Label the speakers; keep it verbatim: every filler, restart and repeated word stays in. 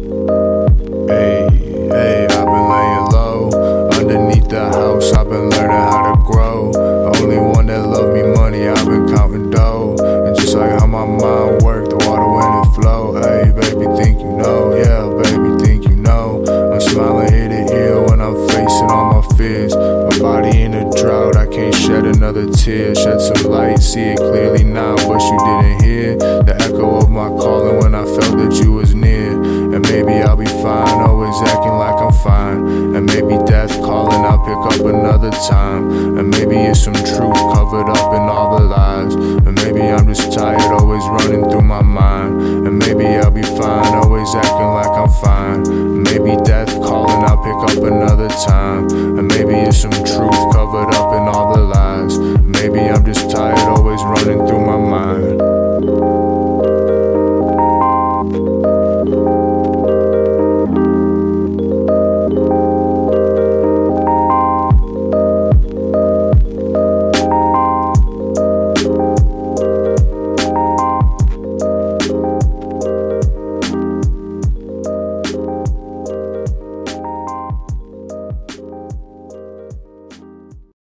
Speaker 1: Hey, hey, I've been laying low underneath the house. I've been learning how to grow. Only one that love me money. I've been counting dough, and just like how my mind work, the water when it flow. Hey, baby, think you know? Yeah, baby, think you know? I'm smiling ear to ear when I'm facing all my fears. My body in a drought, I can't shed another tear. Shed some light, see it clearly now, but you didn't hear the echo of my calling when I felt that you was near. And maybe I'll be fine, always acting like I'm fine. And maybe death calling, I'll pick up another time. And maybe it's some truth covered up in all the lies. And maybe I'm just tired, always running through my